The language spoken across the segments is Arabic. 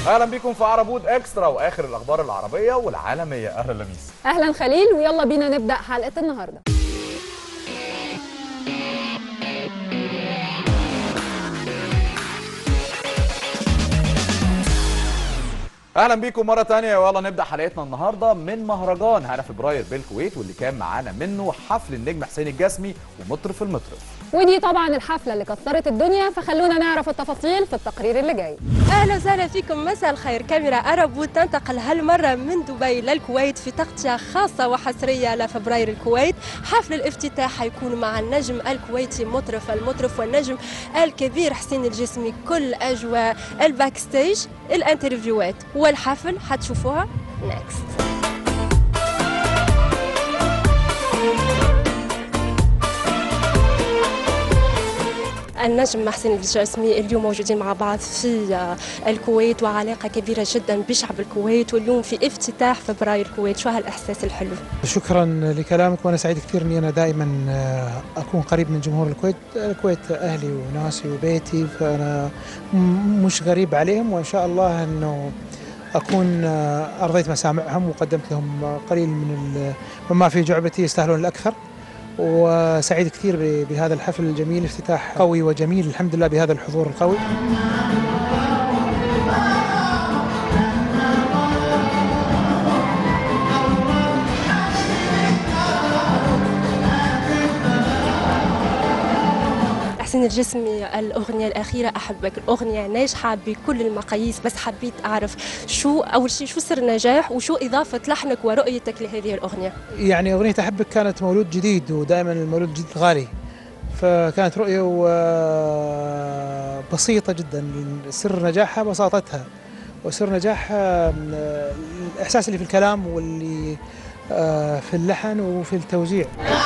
اهلا بيكم في عربود اكسترا واخر الاخبار العربيه والعالميه. اهلا لميس. اهلا خليل، ويلا بينا نبدا حلقه النهارده. اهلا بيكم مره ثانيه، ويلا نبدا حلقتنا النهارده من مهرجان هنا فبراير بالكويت، واللي كان معانا منه حفل النجم حسين الجسمي ومطرف المطرف. ودي طبعا الحفله اللي كسرت الدنيا، فخلونا نعرف التفاصيل في التقرير اللي جاي. اهلا وسهلا فيكم، مساء الخير. كاميرا عربود تنتقل هالمره من دبي للكويت في تغطيه خاصه وحصريه لفبراير الكويت. حفل الافتتاح حيكون مع النجم الكويتي المطرف والنجم الكبير حسين الجسمي. كل اجواء الباك ستيج، الانترفيوهات والحفل حتشوفوها نيكست. النجم حسين الجسمي اليوم موجودين مع بعض في الكويت، وعلاقة كبيرة جدا بشعب الكويت، واليوم في افتتاح فبراير الكويت. شو هالإحساس الحلو؟ شكرا لكلامك، وأنا سعيد كثير أني أنا دائما أكون قريب من جمهور الكويت. الكويت أهلي وناسي وبيتي، فأنا مش غريب عليهم، وإن شاء الله أنه أكون أرضيت مسامعهم وقدمت لهم قليل من مما في جعبتي، يستاهلون الأكثر. وسعيد كثير بهذا الحفل الجميل، افتتاح قوي وجميل الحمد لله بهذا الحضور القوي. حسين الجسمي، الأغنية الأخيرة أحبك، الأغنية ناجحة بكل المقاييس، بس حبيت أعرف شو أول شيء شو سر النجاح وشو إضافة لحنك ورؤيتك لهذه الأغنية؟ يعني أغنية أحبك كانت مولود جديد، ودائما المولود الجديد غالي، فكانت رؤية بسيطة جدا. سر نجاحها بساطتها، وسر نجاحها الإحساس اللي في الكلام واللي في اللحن وفي التوزيع.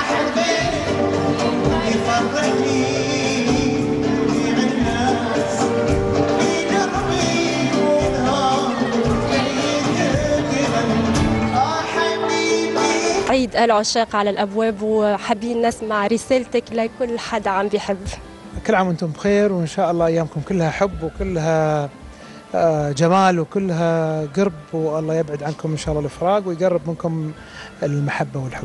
عيد العشاق على الأبواب، وحابين نسمع رسالتك لكل حد عم بيحب. كل عام وانتم بخير، وإن شاء الله أيامكم كلها حب وكلها جمال وكلها قرب، والله يبعد عنكم إن شاء الله الفراق ويقرب منكم المحبة والحب.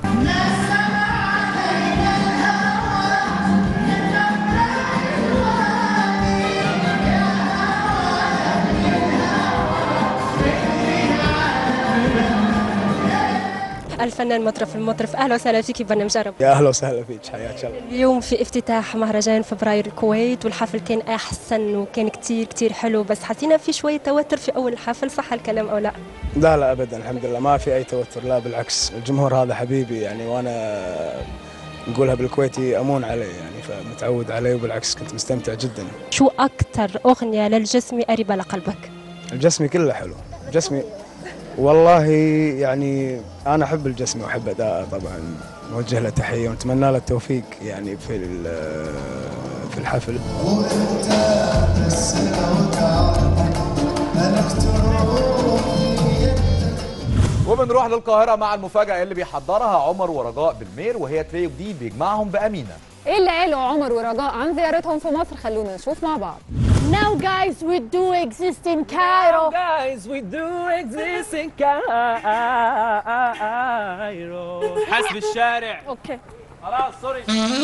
الفنان المطرف، اهلا وسهلا فيك ببرنامج عرب. يا اهلا وسهلا فيك، حياك الله. اليوم في افتتاح مهرجان فبراير الكويت، والحفل كان احسن وكان كتير حلو، بس حسينا في شويه توتر في اول الحفل، صح الكلام او لا؟ لا ابدا، الحمد لله ما في اي توتر، لا بالعكس، الجمهور هذا حبيبي يعني، وانا نقولها بالكويتي امون عليه يعني، فمتعود عليه، وبالعكس كنت مستمتع جدا. شو اكثر اغنيه للجسمي قريبه لقلبك؟ الجسمي كله حلو، الجسمي والله يعني انا احب الجسمي واحب اداءه طبعا، نوجه له تحيه ونتمنى له التوفيق يعني في الحفل. وبنروح للقاهره مع المفاجاه اللي بيحضرها عمر ورجاء بالمير، وهي تريو جديد بيجمعهم بامينه. ايه اللي قاله عمر ورجاء عن زيارتهم في مصر؟ خلونا نشوف مع بعض. Now guys we do exist in Cairo. Now guys we do exist in Cairo. حسب الشارع. اوكي. خلاص سوري.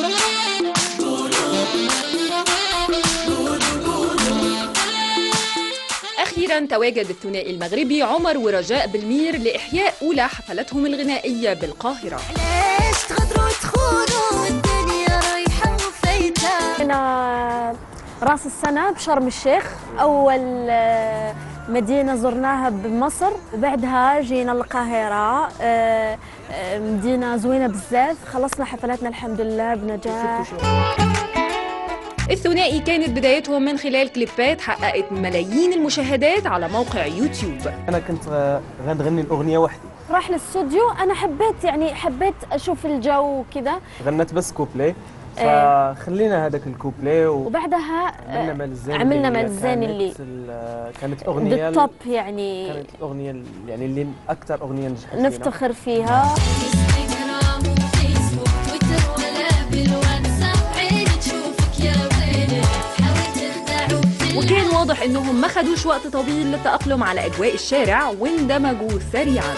أخيراً تواجد الثنائي المغربي عمر ورجاء بالمير لإحياء أولى حفلاتهم الغنائية بالقاهرة. ليش تغدروا تخونوا الدنيا رايحة وفايتة؟ هنا راس السنة بشرم الشيخ، أول مدينة زرناها بمصر، وبعدها جينا القاهرة، مدينة زوينة بزاف. خلصنا حفلاتنا الحمد لله بنجاح. الثنائي كانت بدايتهم من خلال كليبات حققت ملايين المشاهدات على موقع يوتيوب. أنا كنت غنغني الأغنية وحدي، راح للاستوديو، أنا حبيت أشوف الجو وكذا، غنت بس كوبلي، فخلينا هذاك الكوبلي وبعدها عملنا مال الزين اللي كانت أغنية بالطب يعني، كانت الأغنية يعني اللي أكثر أغنية نجحت نفتخر فيها. انستغرام وفيسبوك تويتر ولا بالواتساب، عيني تشوفك يا ويلي، حاول تخدع وكان واضح إنهم ما خدوش وقت طويل للتأقلم على أجواء الشارع واندمجوا سريعاً.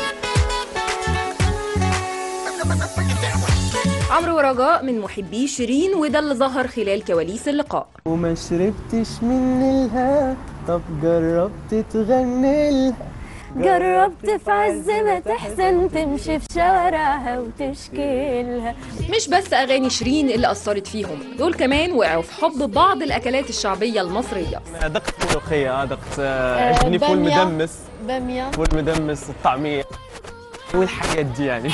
عمرو ورجاء من محبي شيرين، وده اللي ظهر خلال كواليس اللقاء. وما شربتش من نيلها، طب جربت تغني لها؟ جربت في عز ما تحزن تمشي في شوارعها وتشكيلها. مش بس أغاني شيرين اللي أثرت فيهم، دول كمان وقعوا في حب بعض الأكلات الشعبية المصرية. دقت ملوخية، دقت عجبني فول مدمس، بامية، فول مدمس، الطعمية والحاجات دي يعني.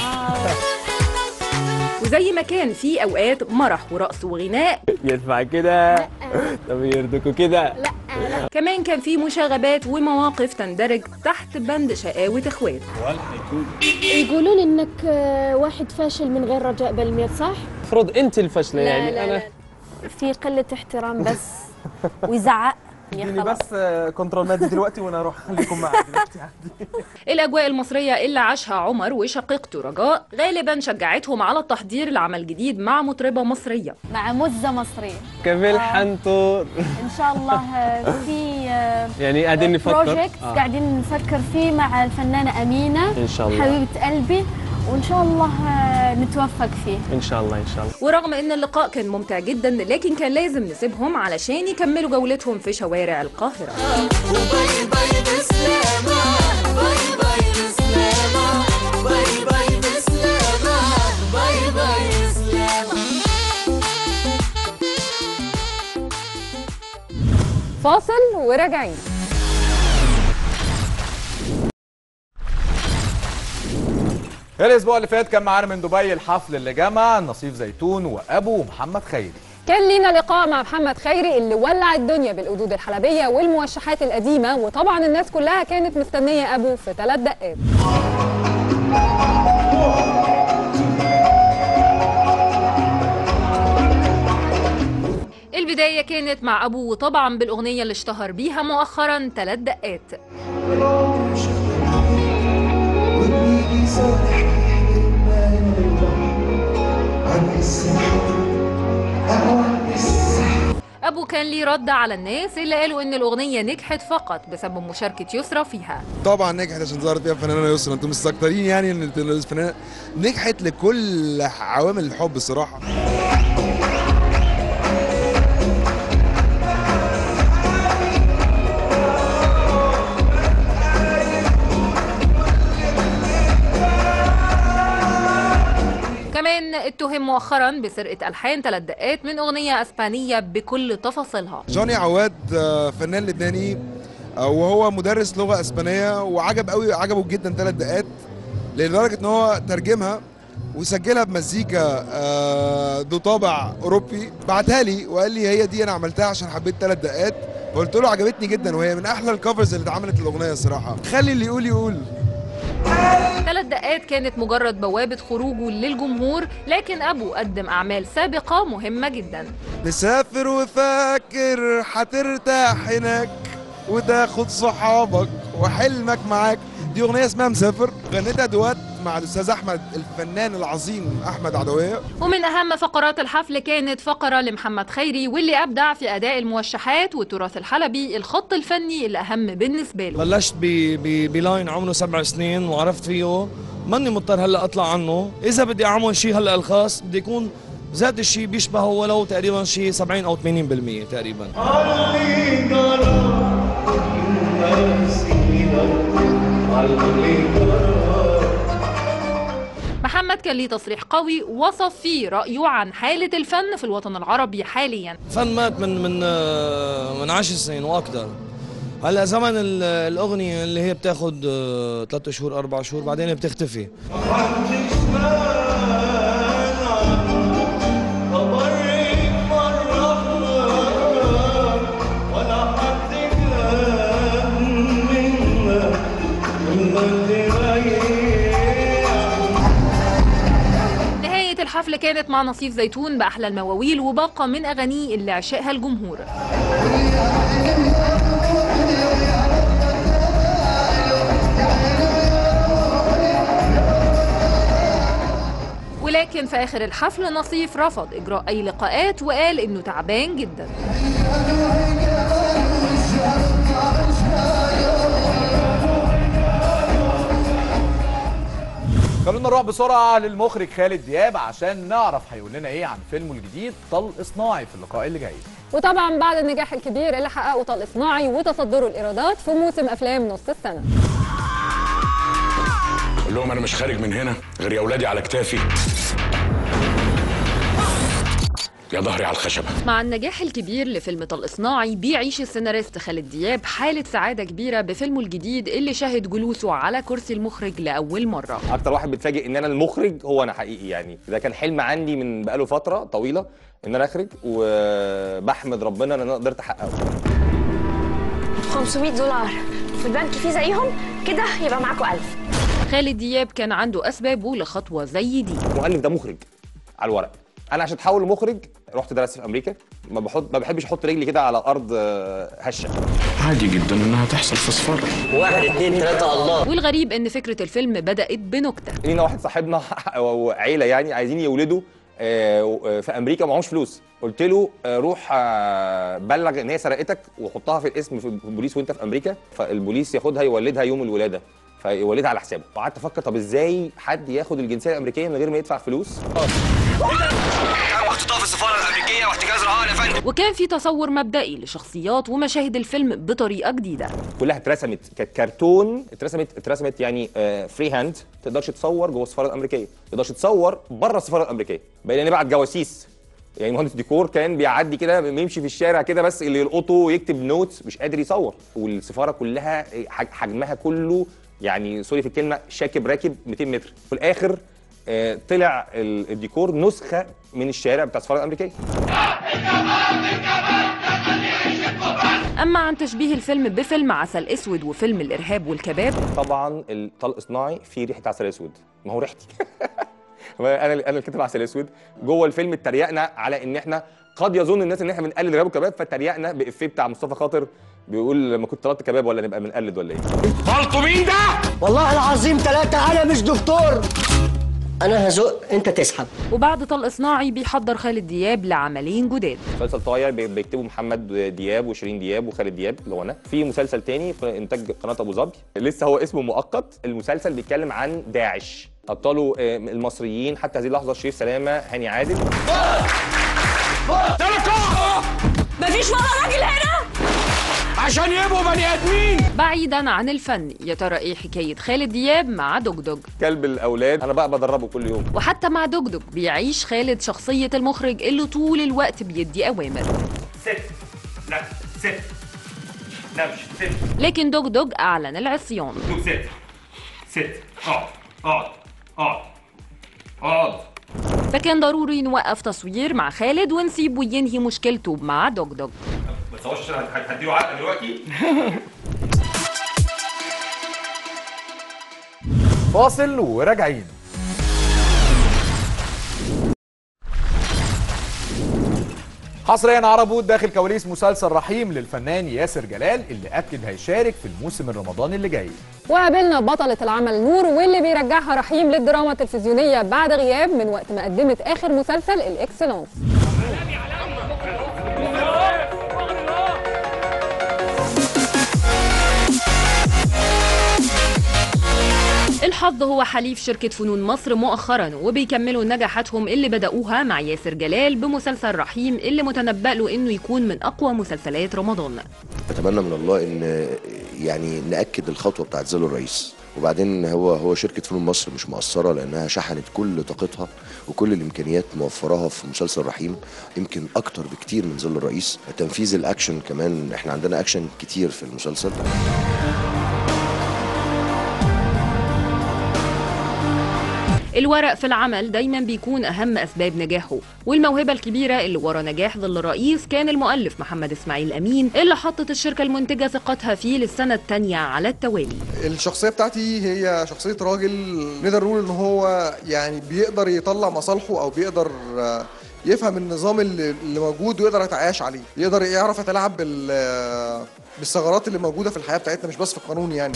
وزي ما كان في أوقات مرح ورقص وغناء، يرفع كده، طب يردكوا كده، كمان كان في مشاغبات ومواقف تندرج تحت بند شقاوة إخوات. يقولوا لي انك واحد فاشل من غير رجاء بالمير، صح؟ المفروض انت الفاشلة يعني. لا انا لا. في قلة احترام بس ويزعق. اديني بس كنترول مادي دلوقتي وانا اروح اخليكم معايا دلوقتي عادي. الأجواء المصرية اللي عاشها عمر وشقيقته رجاء غالبا شجعتهم على التحضير لعمل جديد مع مطربة مصرية، مع مزة مصرية كمل حنطور ان شاء الله. في يعني قاعدين نفكر بروجكت قاعدين نفكر فيه مع الفنانة أمينة ان شاء الله، حبيبة قلبي، وان شاء الله نتوفق فيه ان شاء الله ان شاء الله. ورغم ان اللقاء كان ممتع جدا، لكن كان لازم نسيبهم علشان يكملوا جولتهم في شوارع القاهرة. باي باي بسلامة، باي باي بسلامة، باي باي بسلامة، باي باي بسلامة. فاصل وراجعين. الاسبوع اللي فات كان معانا من دبي الحفل اللي جمع نصيف زيتون وابو محمد خيري. كان لينا لقاء مع محمد خيري اللي ولع الدنيا بالقدود الحلبية والموشحات القديمة، وطبعا الناس كلها كانت مستنية أبو في 3 دقات. البداية كانت مع أبو، وطبعا بالأغنية اللي اشتهر بيها مؤخرا 3 دقات. أبو كان ليه رد على الناس اللي قالوا إن الأغنية نجحت فقط بسبب مشاركة يسرا فيها. طبعا نجحت عشان ظهرت فيها الفنانة يسرا، انتم مستكترين يعني ان الفنانة نجحت لكل عوامل الحب الصراحة. كمان اتهم مؤخرا بسرقة ألحان 3 دقات من أغنية أسبانية بكل تفاصيلها. جوني عواد فنان لبناني وهو مدرس لغة اسبانية، عجبه جدا 3 دقات لدرجة ان هو ترجمها وسجلها بمزيكا ذو طابع اوروبي، بعتها لي وقال لي هي دي انا عملتها عشان حبيت 3 دقات، فقلت له عجبتني جدا وهي من احلى الكفرز اللي اتعملت للاغنية الصراحة. خلي اللي يقول يقول. 3 دقات كانت مجرد بوابة خروجه للجمهور، لكن أبو قدم أعمال سابقة مهمة جدا. مسافر وفاكر هترتاح هناك وتاخد صحابك وحلمك معاك، دي أغنية اسمها مسافر، غنيتها دوات مع الأستاذ أحمد الفنان العظيم أحمد عدوية. ومن أهم فقرات الحفل كانت فقرة لمحمد خيري، واللي أبدع في أداء الموشحات والتراث الحلبي، الخط الفني الأهم بالنسبة له. بلشت بلاين عمره 7 سنين وعرفت فيه، ماني مضطر هلا أطلع عنه، إذا بدي أعمل شيء هلا الخاص بدي يكون ذات الشيء بيشبهه ولو تقريبا شيء 70 أو 80% تقريبا. محمد كان ليه تصريح قوي وصف فيه رأيه عن حالة الفن في الوطن العربي حاليا. الفن مات من 10 سنين واكثر. هلا زمن الاغنيه اللي هي بتاخذ 3 شهور 4 شهور بعدين بتختفي. الحفل كانت مع نصيف زيتون بأحلى المواويل وباقة من أغانيه اللي عشقها الجمهور. ولكن في آخر الحفل نصيف رفض إجراء أي لقاءات وقال إنه تعبان جدا. نروح بسرعه للمخرج خالد دياب عشان نعرف هيقول لنا ايه عن فيلمه الجديد طلق صناعي في اللقاء اللي جاي. وطبعا بعد النجاح الكبير اللي حققه طلق صناعي وتصدره الايرادات في موسم افلام نص السنه. قول لهم انا مش خارج من هنا غير يا اولادي على كتافي يا ظهري على الخشبه. مع النجاح الكبير لفيلم طلق صناعي بيعيش السيناريست خالد دياب حاله سعاده كبيره بفيلمه الجديد اللي شهد جلوسه على كرسي المخرج لاول مره. اكتر واحد بيتفاجئ ان انا المخرج هو انا حقيقي، يعني ده كان حلم عندي من بقاله فتره طويله ان انا اخرج، وبحمد ربنا ان انا قدرت احققه. $500 في البنك في زيهم كده يبقى معاكم 1000. خالد دياب كان عنده اسبابه لخطوه زي دي. المؤلف ده مخرج على الورق، انا عشان اتحول لمخرج رحت درست في امريكا. ما بحبش احط رجلي كده على ارض هشه. عادي جدا انها تحصل في صفار 1 2 3 الله. والغريب ان فكره الفيلم بدات بنكته. لينا واحد صاحبنا وعيله يعني عايزين يولدوا في امريكا ومعهمش فلوس. قلت له روح بلغ ان هي سرقتك وحطها في الاسم في البوليس وانت في امريكا، فالبوليس ياخدها يولدها يوم الولاده فيولدها على حسابه. وقعدت افكر طب ازاي حد ياخد الجنسيه الامريكيه من غير ما يدفع فلوس؟ محطوطه في السفاره الامريكيه واحتجاز رهان يا فندم. وكان في تصور مبدئي لشخصيات ومشاهد الفيلم بطريقه جديده. كلها اترسمت كرتون، اترسمت يعني فري هاند، ما تقدرش تصور جوه السفاره الامريكيه، ما تقدرش تصور بره السفاره الامريكيه. بقينا نبعت جواسيس، يعني مهندس ديكور كان بيعدي كده بيمشي في الشارع كده بس اللي يلقطه يكتب نوتس، مش قادر يصور. والسفاره كلها حجمها كله يعني سوري في الكلمه شاكب راكب 200 متر. في الاخر طلع الديكور نسخه من الشارع بتاع السفاره الامريكيه. اما عن تشبيه الفيلم بفيلم عسل اسود وفيلم الارهاب والكباب، طبعا الطلق صناعي فيه ريحه عسل اسود، ما هو ريحتي انا اللي كاتب عسل اسود. جوه الفيلم اتريقنا على ان احنا قد يظن الناس ان احنا بنقلد الارهاب والكباب، فتريقنا بافيه بتاع مصطفى خاطر بيقول لما كنت طلبت كباب ولا نبقى بنقلد ولا ايه؟ فالتو مين ده؟ والله العظيم 3 انا مش دكتور. انا هزق انت تسحب. وبعد طلق صناعي بيحضر خالد دياب لعملين جداد. مسلسل طايع بيكتبه محمد دياب وشيرين دياب وخالد دياب اللي هو انا. في مسلسل تاني في انتاج قناه ابو ظبي لسه هو اسمه مؤقت. المسلسل بيتكلم عن داعش، ابطاله المصريين حتى هذه اللحظه شريف سلامه، هاني عادل. مفيش ولا راجل هنا عشان يبقوا بني ادمين. بعيدا عن الفن، يا ترى ايه حكايه خالد دياب مع دجدج؟ كلب الاولاد انا بقى بدربه كل يوم. وحتى مع دجدج بيعيش خالد شخصيه المخرج اللي طول الوقت بيدي اوامر. ست لا ست لا مش ست. لكن دجدج اعلن العصيان. ست اقعد. فكان ضروري نوقف تصوير مع خالد ونسيبه ينهي مشكلته مع دجدج. ما تصورش هديله علقه دلوقتي. فاصل وراجعين. حصريا عربود داخل كواليس مسلسل رحيم للفنان ياسر جلال اللي اكد هيشارك في الموسم الرمضاني اللي جاي. وقابلنا بطلة العمل نور واللي بيرجعها رحيم للدراما التلفزيونية بعد غياب من وقت ما قدمت آخر مسلسل الإكسلانس. الحظ هو حليف شركة فنون مصر مؤخرا، وبيكملوا نجاحاتهم اللي بدأوها مع ياسر جلال بمسلسل رحيم اللي متنبأ له انه يكون من اقوى مسلسلات رمضان. اتمنى من الله ان يعني نأكد الخطوة بتاعت ظل الرئيس، وبعدين هو شركة فنون مصر مش مقصرة لأنها شحنت كل طاقتها وكل الإمكانيات موفراها في مسلسل رحيم، يمكن أكتر بكتير من ظل الرئيس. تنفيذ الأكشن كمان احنا عندنا أكشن كتير في المسلسل. الورق في العمل دايما بيكون أهم أسباب نجاحه، والموهبة الكبيرة اللي ورا نجاح ظل الرئيس كان المؤلف محمد إسماعيل أمين اللي حطت الشركة المنتجة ثقتها فيه للسنة الثانية على التوالي. الشخصية بتاعتي هي شخصية راجل نقدر نقول إن هو يعني بيقدر يطلع مصالحه أو بيقدر يفهم النظام اللي موجود ويقدر يتعايش عليه، يقدر يعرف يتلاعب بالثغرات اللي موجودة في الحياة بتاعتنا مش بس في القانون يعني.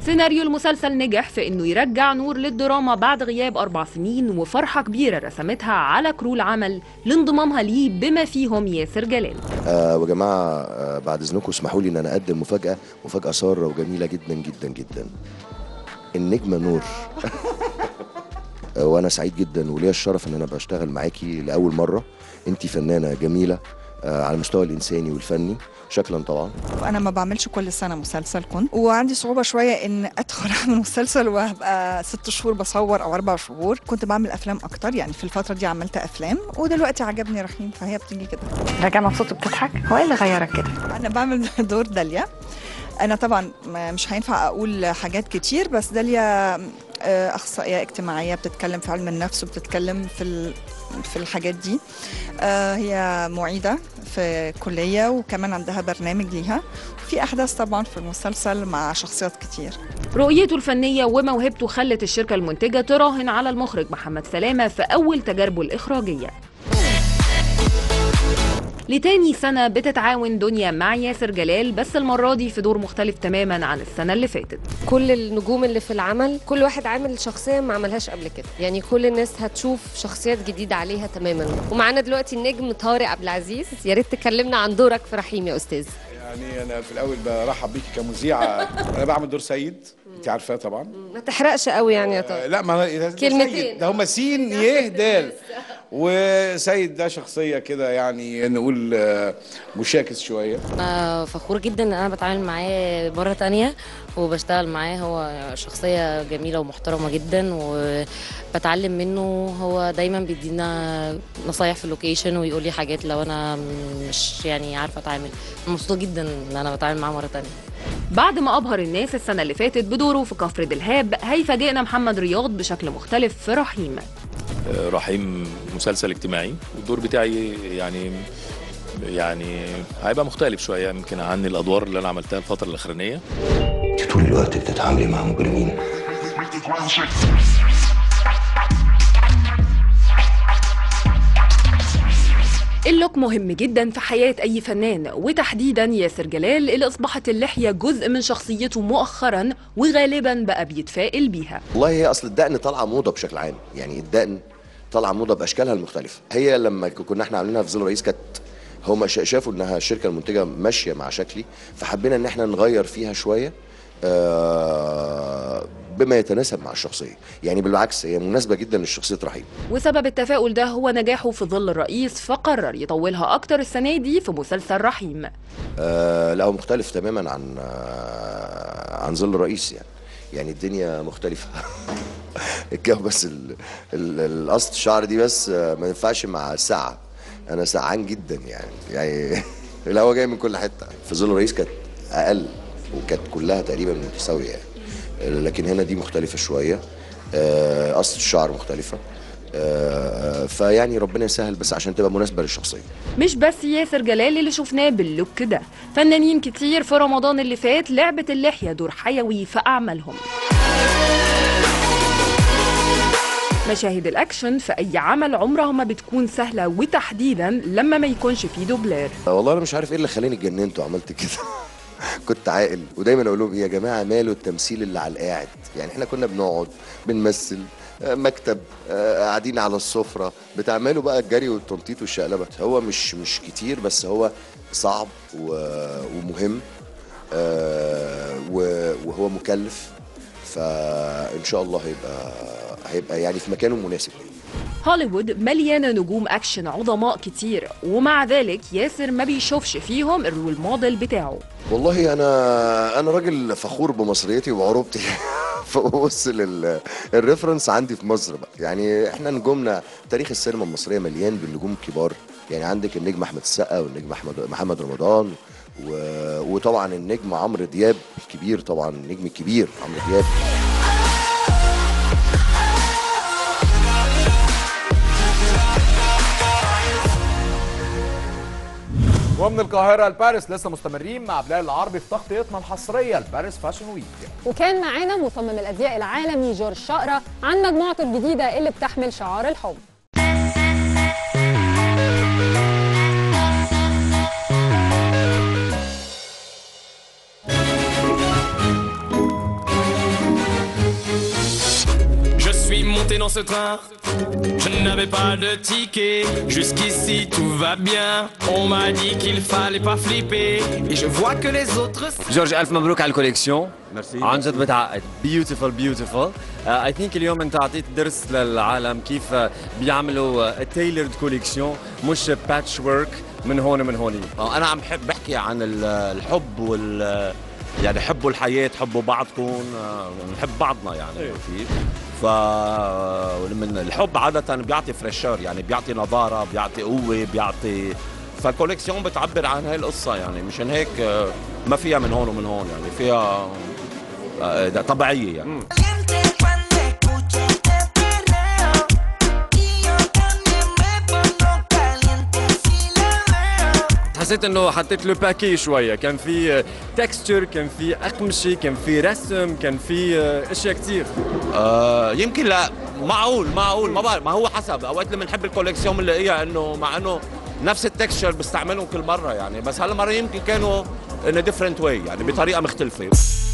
سيناريو المسلسل نجح في انه يرجع نور للدراما بعد غياب 4 سنين، وفرحة كبيرة رسمتها على كرو العمل لانضمامها ليه بما فيهم ياسر جلال. ويا جماعه بعد اذنكم اسمحوا لي ان انا اقدم مفاجاه ساره وجميله جدا جدا جدا. النجمه نور. وانا سعيد جدا وليا الشرف ان انا بشتغل معاكي لاول مره. انت فنانه جميله على المستوى الانساني والفني شكلا طبعا. انا ما بعملش كل سنه مسلسل، كنت وعندي صعوبه شويه ان ادخل اعمل مسلسل وهبقى 6 شهور بصور او 4 شهور. كنت بعمل افلام اكتر، يعني في الفتره دي عملت افلام، ودلوقتي عجبني رحيم فهي بتيجي كده. راجع مبسوط وبتضحك؟ هو ايه اللي غيرك كده؟ انا بعمل دور داليا. انا طبعا مش هينفع اقول حاجات كتير، بس داليا اخصائيه اجتماعيه بتتكلم في علم النفس وبتتكلم في الحاجات دي. هي معيده في كليه وكمان عندها برنامج ليها. في احداث طبعا في المسلسل مع شخصيات كتير. رؤيته الفنيه وموهبته خلت الشركه المنتجه تراهن على المخرج محمد سلامه في اول تجاربه الاخراجيه. لتاني سنة بتتعاون دنيا مع ياسر جلال، بس المرة دي في دور مختلف تماما عن السنة اللي فاتت. كل النجوم اللي في العمل كل واحد عامل شخصية ما عملهاش قبل كده، يعني كل الناس هتشوف شخصيات جديدة عليها تماما. ومعانا دلوقتي النجم طارق عبد العزيز، يا ريت تكلمنا عن دورك في رحيم يا أستاذ. يعني أنا في الأول برحب بيكي كمذيعة. أنا بعمل دور سيد، أنت عارفاه طبعا. ما تحرقش قوي يعني يا طارق. لا ما كلمتين، ده هم سين يه دال. وسيد ده شخصية كده يعني نقول مشاكس شوية. فخور جدا ان انا بتعامل معاه مرة تانية وبشتغل معاه. هو شخصية جميلة ومحترمة جدا وبتعلم منه. هو دايما بيدينا نصايح في اللوكيشن ويقول لي حاجات لو انا مش يعني عارفة اتعامل. مبسوطة جدا ان انا بتعامل معاه مرة تانية. بعد ما أبهر الناس السنة اللي فاتت بدوره في كفر دلهاب، هيفاجئنا محمد رياض بشكل مختلف في رحيم. رحيم مسلسل اجتماعي، والدور بتاعي يعني هيبقى مختلف شوية يمكن عن الأدوار اللي أنا عملتها الفترة الأخرانية. طول الوقت بتتعاملي مع مجرمين. اللوك مهم جدا في حياة أي فنان، وتحديدا ياسر جلال اللي أصبحت اللحية جزء من شخصيته مؤخرا وغالبا بقى بيتفائل بيها. والله هي أصل الدقن طالعة موضة بشكل عام، يعني الدقن طالعة موضة بأشكالها المختلفة. هي لما كنا احنا عاملينها في ظل الرئيس كانت هم شافوا انها الشركة المنتجة ماشية مع شكلي، فحبينا ان احنا نغير فيها شوية بما يتناسب مع الشخصية. يعني بالعكس هي مناسبة جدا لشخصية رحيم. وسبب التفاؤل ده هو نجاحه في ظل الرئيس، فقرر يطولها أكتر السنة دي في مسلسل رحيم. لا هو مختلف تماما عن ظل الرئيس. يعني الدنيا مختلفة. الجو بس القصة الشعر دي بس ما ينفعش مع الساعة. أنا سعان جدا يعني الهوا جاي من كل حتة. في ظل الرئيس كانت أقل وكانت كلها تقريبا متساوية يعني. لكن هنا دي مختلفة شوية. قصة الشعر مختلفة. فيعني ربنا يسهل بس عشان تبقى مناسبة للشخصية. مش بس ياسر جلال اللي شفناه باللوك ده، فنانين كتير في رمضان اللي فات لعبت اللحية دور حيوي في أعمالهم. مشاهد الأكشن في أي عمل عمرها ما بتكون سهلة، وتحديدا لما ما يكونش فيه دوبلير. والله أنا مش عارف إيه اللي خلاني اتجننت وعملت كده. كنت عاقل ودايما اقول لهم يا جماعه ماله التمثيل اللي على القاعد. يعني احنا كنا بنقعد بنمثل مكتب قاعدين على السفره بتعملوا بقى الجري والتنطيط والشقلبه. هو مش كتير بس هو صعب ومهم وهو مكلف. فان شاء الله هيبقى يعني في مكانه مناسب. هوليوود مليانه نجوم اكشن عظماء كتير، ومع ذلك ياسر ما بيشوفش فيهم الرول موديل بتاعه. والله انا راجل فخور بمصريتي وعروبتي. فبص الريفرنس عندي في مصر بقى. يعني احنا نجومنا تاريخ السينما المصريه مليان بالنجوم الكبار. يعني عندك النجم احمد السقا والنجم محمد رمضان وطبعا النجم عمرو دياب الكبير، طبعا النجم الكبير عمرو دياب. ومن القاهرة لباريس لسه مستمرين مع بلال العربي في تغطيتنا الحصرية لباريس فاشن ويك. وكان معانا مصمم الازياء العالمي جورج شقرة عن مجموعته الجديدة اللي بتحمل شعار الحب. monter dans ce train. Je n'avais pas de ticket. Jusqu'ici tout va bien. On m'a dit qu'il fallait pas flipper. Et je vois que les autres. جورج ألف مبروك على الكوليكسيون. ميرسي. عن جد بتعقد. بيوتيفول بيوتيفول. اي ثينك اليوم انت اعطيت درس للعالم كيف بيعملوا تailored كوليكسيون مش باتش ورك من هون من هون. انا عم بحكي عن الحب يعني حبوا الحياه، حبوا بعضكم، نحب بعضنا يعني كيف. من الحب عاده بيعطي فريشر، يعني بيعطي نضاره، بيعطي قوه، بيعطي، فالكوليكسيون بتعبر عن هاي القصه يعني. مشان هيك ما فيها من هون ومن هون، يعني فيها طبيعيه يعني. حسيت انه حطيت له باكي شويه، كان في تكستشر، كان في اقمشه، كان في رسم، كان في اشياء كثير. يمكن لا، معقول ما بعرف، ما هو حسب. اوقات لما نحب الكوليكسيون بنلاقيها انه مع انه نفس التكستشر بستعملهم كل مره يعني، بس هالمره يمكن كانوا in a different way يعني بطريقه مختلفه.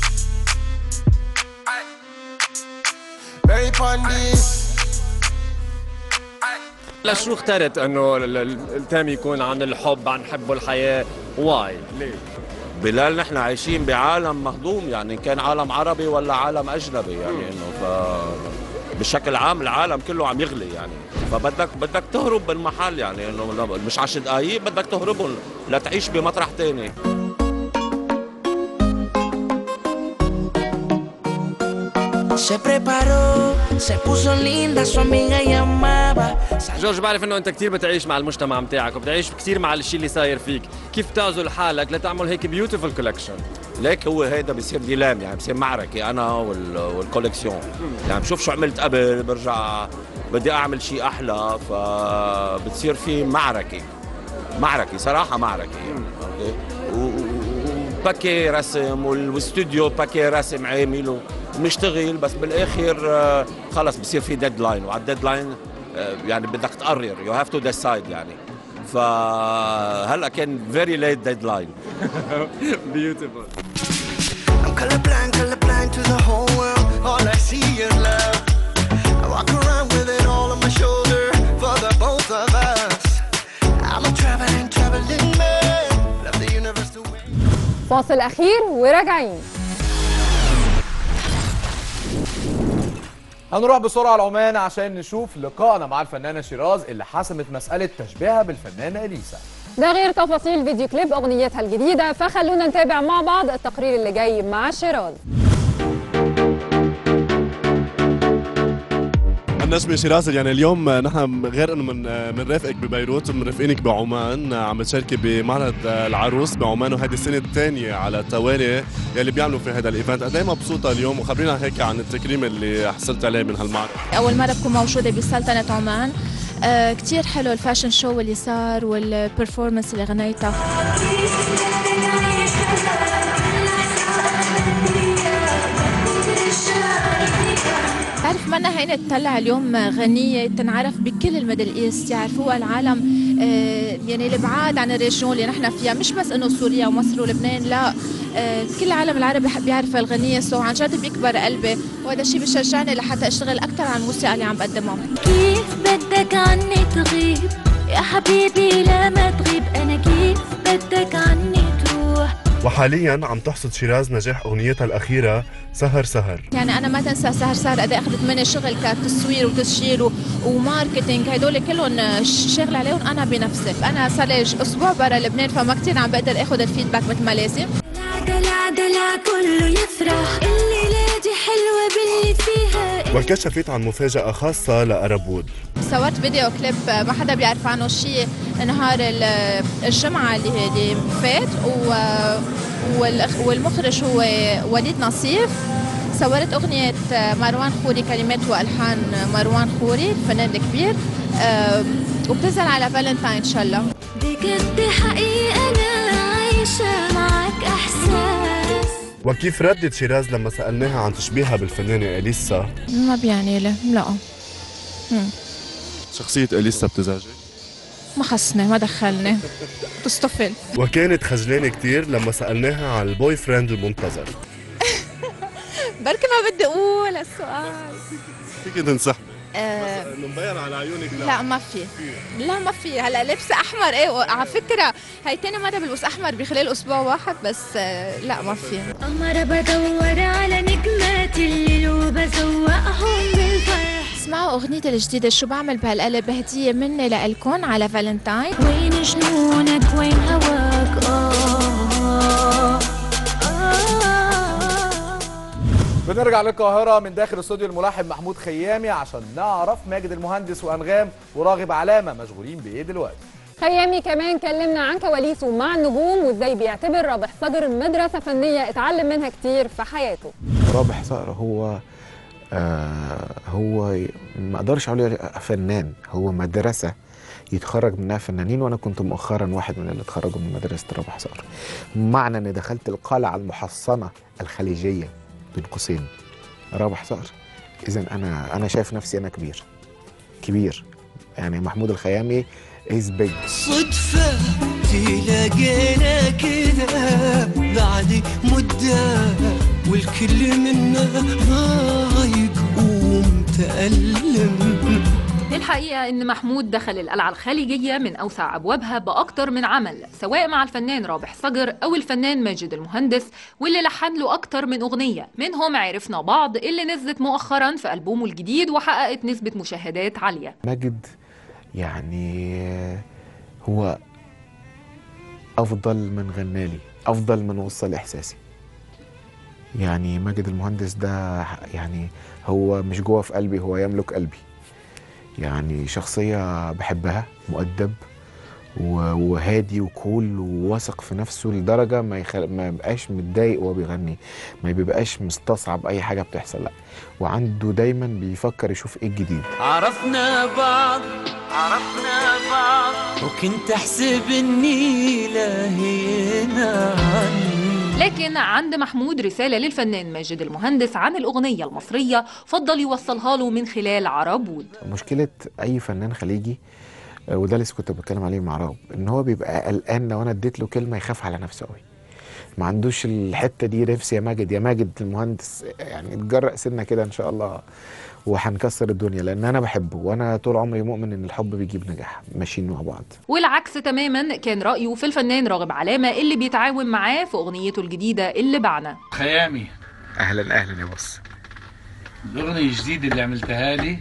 لا شو اخترت انه التام يكون عن الحب، عن حب الحياه؟ واي ليه؟ بلال نحن عايشين بعالم مهضوم يعني، كان عالم عربي ولا عالم اجنبي يعني، انه بشكل عام العالم كله عم يغلي يعني، فبدك تهرب بالمحل يعني، انه مش 10 دقايق بدك تهربهم لتعيش بمطرح ثاني. Se preparó, se puso linda, su amiga llamaba. جورج بعرف انه انت كثير بتعيش مع المجتمع متاعك وبتعيش كثير مع الشيء اللي صاير فيك، كيف بتعزل حالك لتعمل هيك بيوتيفول كولكشن؟ ليك هو هيدا بصير ديلام يعني، بصير معركه انا والكولكسيون يعني، بشوف شو عملت قبل، برجع بدي اعمل شيء احلى، فبتصير في معركه صراحه معركه يعني. باكي رسم والاستوديو باكي رسم عامل وبنشتغل، بس بالاخر خلص بصير في ديدلاين، وعلى الديدلاين يعني بدك تقرر، يو هاف تو ديسايد يعني. فهلا كان فيري ليت ديدلاين. بيوتيفول. I'm colorblind to the whole world. All I see is love. I walk around with it all on my shoulder for the both of us. I'm a traveling man. Love the universe to win. فاصل أخير وراجعين. هنروح بسرعة لعمان عشان نشوف لقائنا مع الفنانة شيراز اللي حسمت مسألة تشبيهها بالفنانة إليسا. ده غير تفاصيل فيديو كليب أغنيتها الجديدة، فخلونا نتابع مع بعض التقرير اللي جاي مع شيراز. النجمة شيراز، يعني اليوم نحن غير انه بنرافقك ببيروت بنرافقينك بعمان، عم تشاركي بمعرض العروس بعمان، وهذه السنة الثانية على التوالي يلي بيعملوا في هذا الايفنت. قد ايه مبسوطة اليوم؟ وخبرينا هيك عن التكريم اللي حصلت عليه من هالمعرض. أول مرة بكون موجودة بسلطنة عمان، كتير حلو الفاشن شو اللي صار والبرفورمانس اللي غنيتها. بعرف منا هينا تطلع اليوم غنية تنعرف بكل الميدل ايست، يعرفوها العالم يعني الابعاد عن الريجيون اللي نحن فيها، مش بس انه سوريا ومصر ولبنان، لا كل العالم العربي بيعرف الغنية، سو عن جد بيكبر قلبي، وهذا الشيء بيشجعني لحتى اشتغل اكثر عن الموسيقى اللي عم بقدمها. كيف بدك عني تغيب يا حبيبي لا ما تغيب، انا كيف بدك عني تروح. وحاليا عم تحصد شيراز نجاح اغنيتها الاخيره سهر سهر. يعني انا ما تنسى سهر سهر قد ايه اخذت مني شغل كتصوير وتسجيل وماركتينج، هدول كلهم شغل عليهم انا بنفسي. انا صار لي اسبوع برا لبنان، فما كثير عم بقدر اخذ الفيدباك مثل ما لازم. دلع دلع كله يفرح، الليله دي حلوه باللي فيها. وكشفت عن مفاجاه خاصه لأربود. صورت فيديو كليب ما حدا بيعرف عنه شيء نهار الجمعه اللي فات، والمخرج هو وليد نصيف. صورت أغنية مروان خوري، كلمات وألحان مروان خوري الفنان الكبير، وبتنزل على فالنتاين إن شاء الله. بجد حقيقة أنا عايشة معك إحساس. وكيف ردت شيراز لما سألناها عن تشبيهها بالفنانة إليسا؟ ما بيعني لي، لا. شخصية إليسا بتزعجك؟ ما خصني، ما دخلني، تصطفل. وكانت خجلانة كتير لما سألناها عن البوي فريند المنتظر. بركي ما بدي أقول السؤال. فيك تنسحبي. مبين على عيونك؟ لا ما في، لا ما في. هلا لبس احمر ايه، وعلى فكره هي تاني مره بلبس احمر بخلال اسبوع واحد بس. لا ما في. قمر بدور على نجمات الليل وبزوقهم بالفرح. اسمعوا اغنيتي الجديده شو بعمل بهالقلب، هديه مني لإلكن على فالنتاين. وين جنونك وين هواك بنرجع للقاهرة من داخل استوديو الملاحم محمود خيامي عشان نعرف ماجد المهندس وأنغام وراغب علامة مشغولين بإيه دلوقتي. خيامي كمان كلمنا عن كواليسه مع النجوم وازاي بيعتبر رابح صقر مدرسة فنية اتعلم منها كتير في حياته. رابح صقر هو ما اقدرش اقول فنان، هو مدرسة يتخرج منها فنانين، وانا كنت مؤخرا واحد من اللي اتخرجوا من مدرسة رابح صقر. معنى اني دخلت القلعة المحصنة الخليجية بين قوسين رابح صقر، اذا انا شايف نفسي انا كبير يعني. محمود الخيامي is big. صدفة تلاقينا كذا بعد مدة والكل منا رايق ومتألم. الحقيقة إن محمود دخل القلعة الخليجية من أوسع أبوابها بأكتر من عمل، سواء مع الفنان رابح صقر أو الفنان ماجد المهندس، واللي لحن له أكتر من أغنية، منهم عرفنا بعض اللي نزلت مؤخرا في ألبومه الجديد وحققت نسبة مشاهدات عالية. ماجد يعني هو أفضل من غنالي، أفضل من وصل إحساسي. يعني ماجد المهندس ده يعني هو مش جوه في قلبي، هو يملك قلبي. يعني شخصية بحبها، مؤدب وهادي وكول وواثق في نفسه لدرجة ما يبقاش متضايق وهو بيغني، ما بيبقاش مستصعب أي حاجة بتحصل، لا، وعنده دايما بيفكر يشوف إيه الجديد. عرفنا بعض وكنت أحسب إني لاهينا عني. لكن عند محمود رسالة للفنان ماجد المهندس عن الأغنية المصرية فضل يوصلها له من خلال عربود. مشكلة أي فنان خليجي، وده اللي كنت بتكلم عليه مع راب، إن هو بيبقى قلقان لو أنا اديت له كلمة يخاف على نفسه قوي. ما عندوش الحتة دي. نفسي يا ماجد المهندس يعني اتجرأ سنة كده إن شاء الله وهنكسر الدنيا، لان انا بحبه وانا طول عمري مؤمن ان الحب بيجيب نجاح، ماشيين مع بعض. والعكس تماما كان رايه في الفنان راغب علامه اللي بيتعاون معاه في اغنيته الجديده اللي بعنا. خيامي اهلا يا بص. الاغنيه الجديده اللي عملتها لي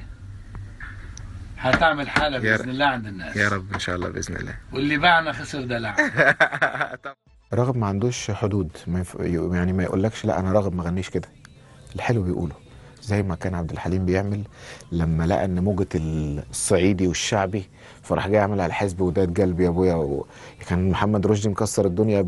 هتعمل حاله باذن الله عند الناس يا رب ان شاء الله باذن الله. واللي باعنا خسر دلع. راغب ما عندوش حدود، يعني ما يقولكش لا انا راغب ما غنيش كده، الحلو بيقوله زي ما كان عبد الحليم بيعمل لما لقى ان موجة الصعيدي والشعبي فراح جاي يعمل على الحزب وداد قلبي يا ابويا. كان محمد رشدي مكسر الدنيا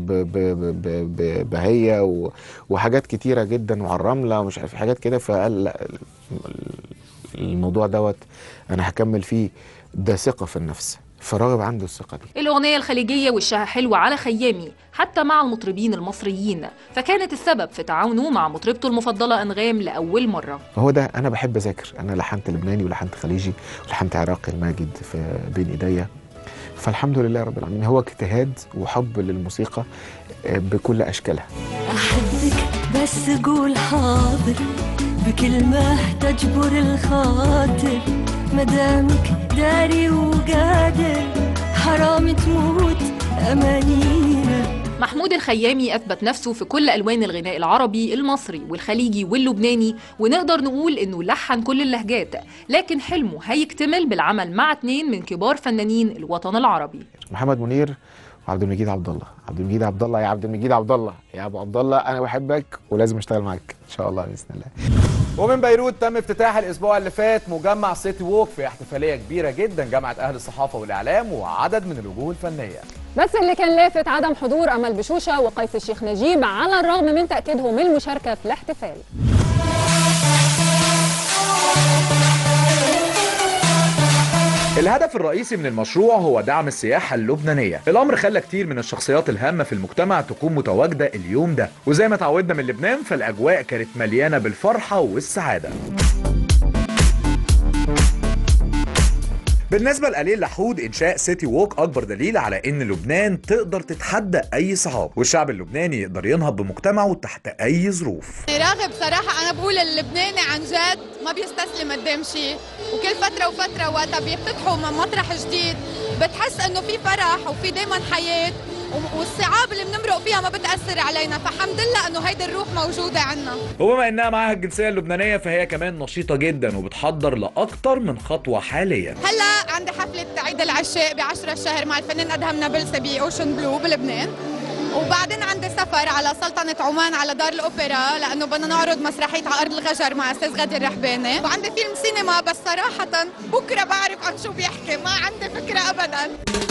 بهية وحاجات كتيرة جدا وعلى الرملة ومش عارف حاجات كده، فقال لا الموضوع دوت انا هكمل فيه، ده ثقة في النفس، فراغب عنده الثقة دي. الأغنية الخليجية وشها حلوة على خيامي حتى مع المطربين المصريين، فكانت السبب في تعاونه مع مطربته المفضلة أنغام لأول مرة. هو ده، أنا بحب أذاكر، أنا لحنت لبناني ولحنت خليجي ولحنت عراقي الماجد في بين إيديا، فالحمد لله رب العالمين. هو اجتهاد وحب للموسيقى بكل أشكالها. أحبك بس قول حاضر بكلمة تجبر الخاطر، مدامك داري وقادر حرام تموت أمانينا. محمود الخيامي أثبت نفسه في كل ألوان الغناء العربي المصري والخليجي واللبناني، ونقدر نقول إنه لحن كل اللهجات، لكن حلمه هيكتمل بالعمل مع 2 من كبار فنانين الوطن العربي، محمد منير وعبد المجيد عبد الله. عبد المجيد عبد الله، يا عبد المجيد عبد الله، يا ابو عبد الله، انا بحبك ولازم اشتغل معاك ان شاء الله باذن الله. ومن بيروت تم افتتاح الاسبوع اللي فات مجمع سيتي ووك في احتفاليه كبيره جدا جمعت اهل الصحافه والاعلام وعدد من الوجوه الفنيه. بس اللي كان لافت عدم حضور امل بشوشه وقيس الشيخ نجيب على الرغم من تاكيدهم المشاركه في الاحتفال. الهدف الرئيسي من المشروع هو دعم السياحة اللبنانية. الأمر خلى كتير من الشخصيات الهامة في المجتمع تكون متواجدة اليوم ده، وزي ما تعودنا من لبنان فالأجواء كانت مليانة بالفرحة والسعادة. بالنسبة لقليل لحود، إنشاء سيتي ووك أكبر دليل على إن لبنان تقدر تتحدى أي صعاب، والشعب اللبناني يقدر ينهض بمجتمعه تحت أي ظروف. راغب صراحة أنا بقول اللبناني عن جد ما بيستسلم قدام شيء، وكل فتره وفتره وقتها بيفتتحوا مطرح جديد بتحس انه في فرح وفي دائما حياه، والصعاب اللي بنمرق فيها ما بتاثر علينا، فحمد لله انه هيدي الروح موجوده عندنا. وبما انها معاها الجنسيه اللبنانيه فهي كمان نشيطه جدا وبتحضر لاكتر من خطوه حاليا. هلا عندي حفله عيد العشاق ب10 الشهر مع الفنان ادهم نابلسي باوشن بلو بلبنان، وبعدين عندي سفر على سلطنة عمان على دار الأوبرا لأنه بدنا نعرض مسرحية على أرض الغجر مع أستاذ غادي الرحباني، وعندي فيلم سينما بس صراحة بكرة بعرف عن شو بيحكي، ما عندي فكرة أبداً.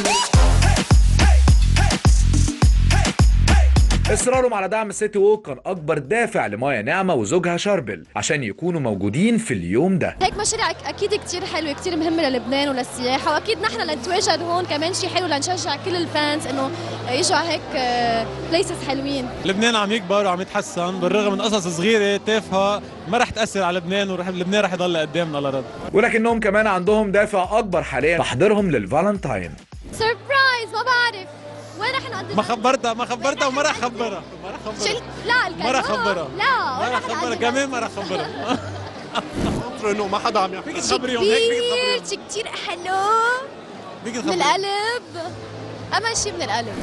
اصرارهم على دعم السيتي ووك كان اكبر دافع لمايا نعمه وزوجها شربل عشان يكونوا موجودين في اليوم ده. هيك مشاريع اكيد كثير حلوه، كثير مهمه للبنان وللسياحه، واكيد نحن لنتواجد هون كمان شيء حلو لنشجع كل الفانز انه يجوا هيك بليسز حلوين. لبنان عم يكبر وعم يتحسن بالرغم من قصص صغيره تافهه ما رح تاثر على لبنان، ولبنان رح يضل قدامنا لرد. ولكنهم كمان عندهم دافع اكبر حاليا تحضيرهم للفالنتاين. سربرايز ما بعرف وين رح نقضي. ما خبرتها وما رح خبرها. لا الكادو ما رح خبرها. لا ما رح خبرها كمان ما رح خبرها. انه ما حدا عم يحكي. فيك تخبريهم هيك، فيك تخبريهم. شيء كثير حلو من القلب، أهم شيء من القلب.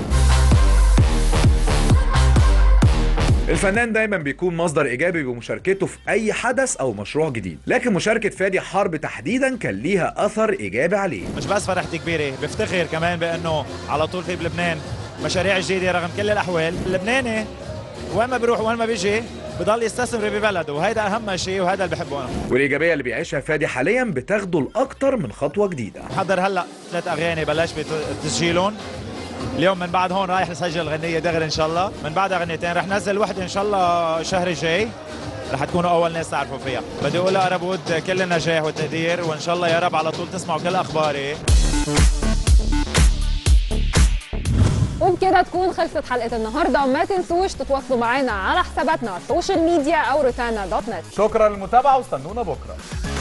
الفنان دايما بيكون مصدر ايجابي بمشاركته في اي حدث او مشروع جديد، لكن مشاركه فادي حرب تحديدا كان ليها اثر ايجابي عليه. مش بس فرحتي كبيره، بفتخر كمان بانه على طول في بلبنان مشاريع جديده رغم كل الاحوال. اللبناني وين ما بيروح وين ما بيجي بضل يستثمر ببلده، وهيدا اهم شيء وهذا اللي بحبه انا. والايجابيه اللي بيعيشها فادي حاليا بتاخده لاكثر من خطوه جديده. محضر هلا 3 اغاني بلش بتسجيلهم، اليوم من بعد هون رايح نسجل غنية دغري ان شاء الله، من بعدها غنيتين رح نزل وحده ان شاء الله الشهر الجاي، رح تكونوا اول ناس تعرفوا فيها. بدي اقول لأربود كل النجاح والتقدير، وان شاء الله يا رب على طول تسمعوا كل اخباري. وبكده تكون خلصت حلقه النهارده، وما تنسوش تتواصلوا معنا على حساباتنا على السوشيال ميديا او روتانا.net. شكرا للمتابعه واستنونا بكره.